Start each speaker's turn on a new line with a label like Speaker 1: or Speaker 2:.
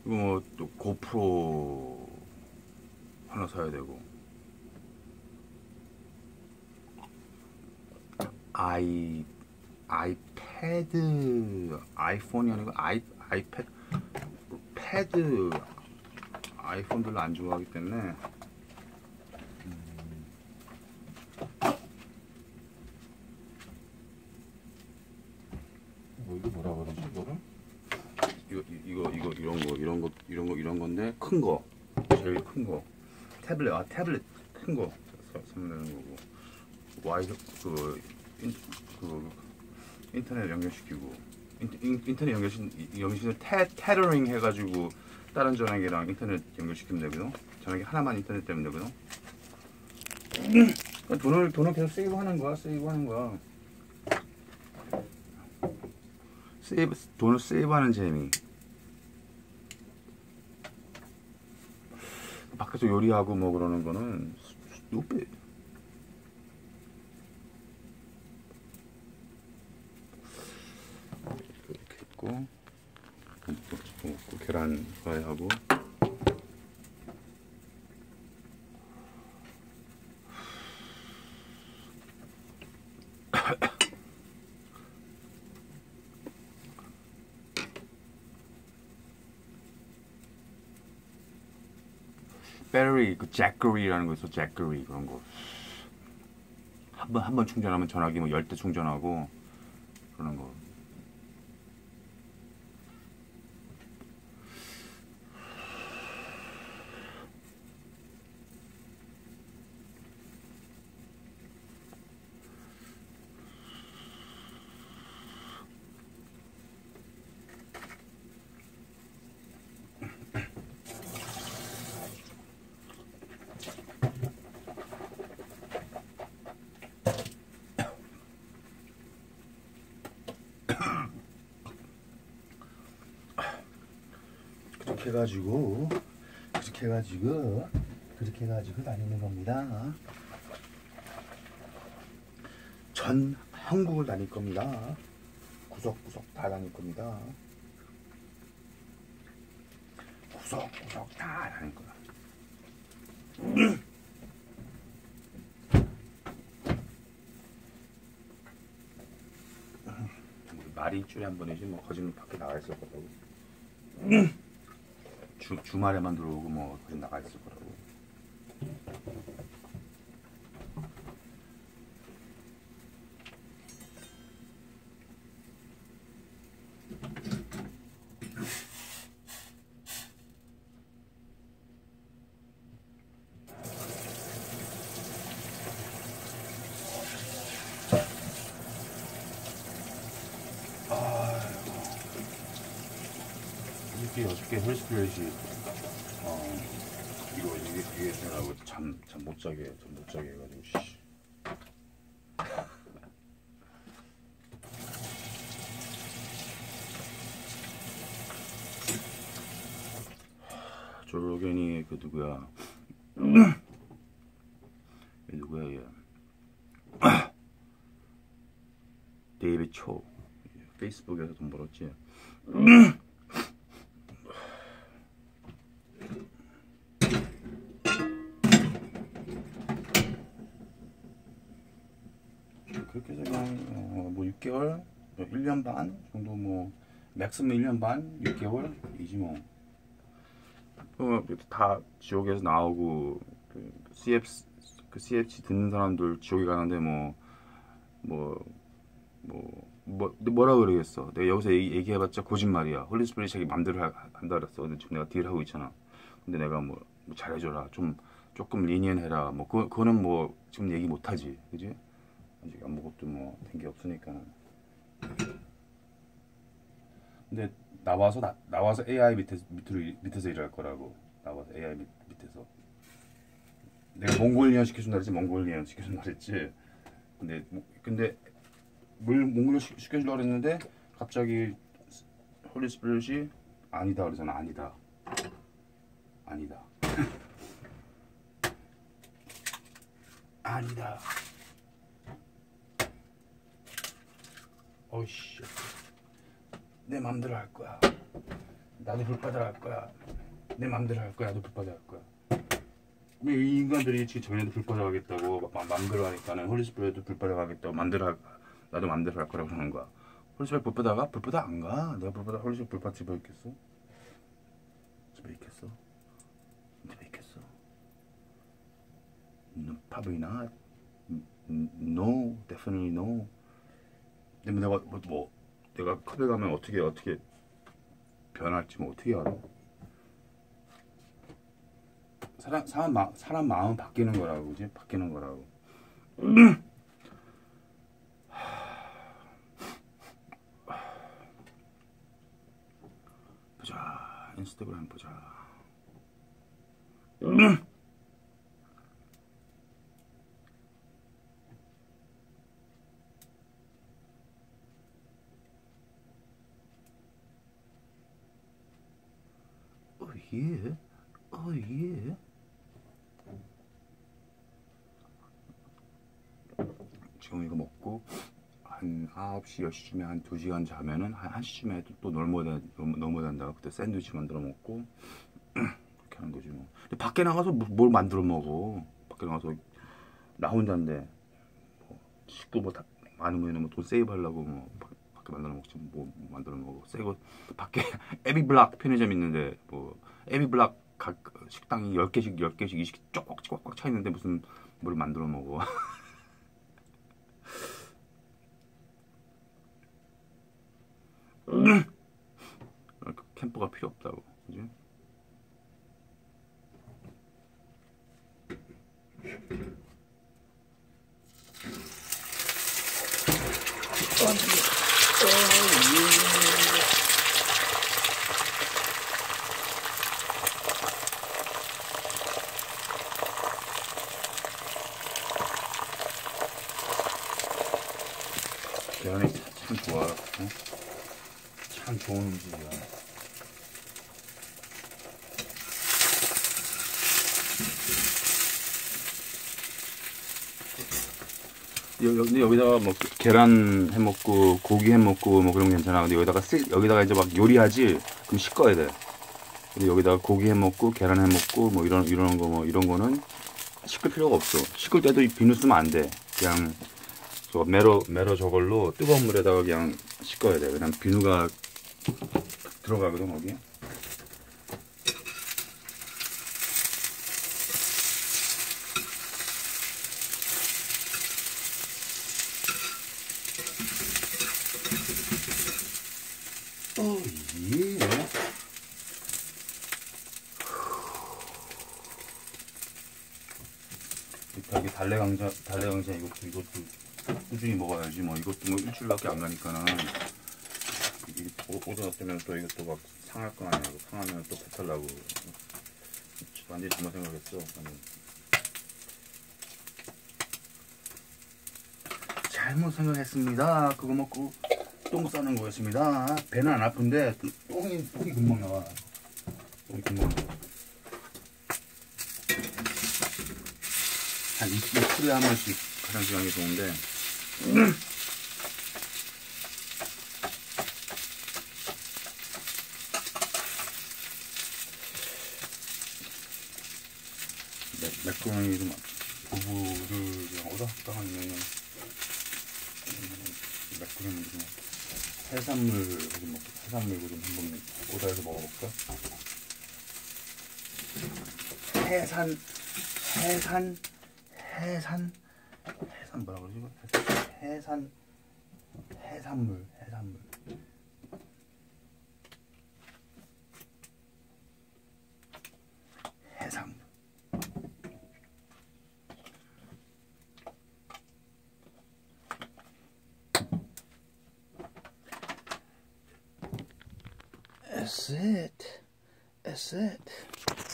Speaker 1: 이거 뭐 또 고프로 하나 사야 되고 아이패드 아이폰이 아니고 아이패드 패드 아이폰 별로 안 좋아하기 때문에
Speaker 2: 뭐 이거 뭐라 그러지 이거를?
Speaker 1: 이런 건데 큰 거 제일 큰 거 태블릿 큰 거 선물하는 거고 그 인터넷 연결시키고 인터넷 연결시키는 테러링 해가지고 다른 전화기랑 인터넷 연결시키면 되거든. 전화기 하나만 인터넷 되면 되거든. 돈을 계속 세이브하는 거야. 돈을 세이브하는 재미. 밖에서 요리하고 뭐 그러는 거는 스누피. 이렇게 있고 계란 프라이하고 배터리 그 잭거리라는 거 있어. 잭거리 그런 거 한 번 충전하면 전화기 뭐 10대 충전하고 그러는 거. 그렇게 해가지고 다니는 겁니다. 전 한국을 다닐 겁니다. 구석구석 다 다닐 겁니다. 구석구석 다 다닐 거야. 말이 일주일에 한 번이지 뭐 거짓말 밖에 나가 있을 거라고. 주말에만 들어오고 뭐 거짓 나가 있을 거라고. 어저께 헬스플레이시 이게 되라고 잠 못 자게 해가지고 씨. 조로겐이 그 누구야? 얘 누구야 얘? 데이비드 초 페이스북에서 돈 벌었지. 그렇게 해서 그냥 뭐 6개월, 1년 반 정도 뭐 맥스면 1년 반, 6개월이지 뭐. 다 지옥에서 나오고 그 CFC 듣는 사람들 지옥에 가는데 뭐라 그러겠어. 내가 여기서 얘기해봤자 거짓말이야. 홀리스피릿이 자기 맘대로 한다 그랬어. 근데 지금 내가 딜하고 있잖아. 근데 내가 뭐 잘해줘라. 조금 리니언해라. 뭐 그거는 뭐 지금 얘기 못하지, 그지? 아직 아무것도 뭐 된 게 없으니까. 근데 나와서 AI 밑에서 일할 거라고. 나와서 AI 밑에서. 내가 몽골리언 시켜준다 그랬지. 몽골리언 시켜준다 그랬지. 근데 몽골리언 시켜주려고 그랬는데 갑자기 홀리스피릿이 아니다 그러잖아. 아니다. 아니다. 어이씨. 내 맘대로 할 거야. 나도 불바다 할 거야. 내 맘대로 할 거야. 나도 불바다 할 거야. 이 인간들이 지금 저희도 불바다 하겠다고 맘대로 하니까는 홀리스피릿도 불바다 하겠다고 나도 맘대로 할 거라고 하는 거야. 홀리스피릿 불바다가? 불바다 안 가. 내가 불바다 홀리스피릿 불바다 집에 있겠어? 집에 있겠어? 집에 있겠어? No, probably not. No, definitely no. 근데 내가 내가 컵에 가면 어떻게 변할지 뭐 어떻게 알아? 사람 마음 바뀌는 거라고, 그지? 바뀌는 거라고. 보자, 인스타그램 보자. Oh yeah, oh yeah. 지금 이거 먹고 한 9시, 10시쯤에 한 2시간 자면은 한 1시쯤에 또 넘어야 된다고 그때 샌드위치 만들어 먹고 그렇게 하는 거지 뭐. 근데 밖에 나가서 뭘 만들어 먹어. 밖에 나가서 나 혼자인데 뭐 식구 뭐 다 많으면 뭐 돈 세이브 하려고 뭐 밖에 만들어 먹지 뭐 만들어 먹어. 새거 밖에 에비블락 편의점 있는데 뭐 에비블락 각 식당이 10개씩 20개 쫙꽉 차 있는데 무슨 뭘 만들어 먹어. 캠퍼가 필요 없다고, 그지? 계란이 참 좋아, 응? 참 좋은 음식이야. 여기다가 뭐 계란 해 먹고 고기 해 먹고 뭐 그런 거 괜찮아. 근데 여기다가 이제 막 요리하지. 그럼 씻어야 돼. 근데 여기다가 고기 해 먹고 계란 해 먹고 뭐 이런 거 뭐 이런 거는 씻을 필요가 없어. 씻을 때도 이 비누 쓰면 안 돼. 그냥 저 매러 저걸로 뜨거운 물에다가 그냥 씻어야 돼. 그냥 비누가 들어가거든 거기. 오 예. 여기 달래강자 이것도 꾸준히 먹어야지. 뭐 이것도 뭐 일주일밖에 안 가니까는 오전 어쩌면 또 이것도 막 상할 거 아니야. 상하면 또 배탈 나고. 완전히 잘못 생각했어. 잘못 생각했습니다. 그거 먹고 똥 싸는 거였습니다. 배는 안 아픈데 똥이 금방 나와. 똥이 금방 나와. 한 이틀에 한 번씩 화장실 가는 게 좋은데. 맥주는 좀 두부를 그냥 오닥오닥 하면 맥주는 좀 해산물 좀 먹고 해산물 좀 한번 오다해서 먹어볼까? 해산 뭐라 그러지? 해산물 해산물 That's it.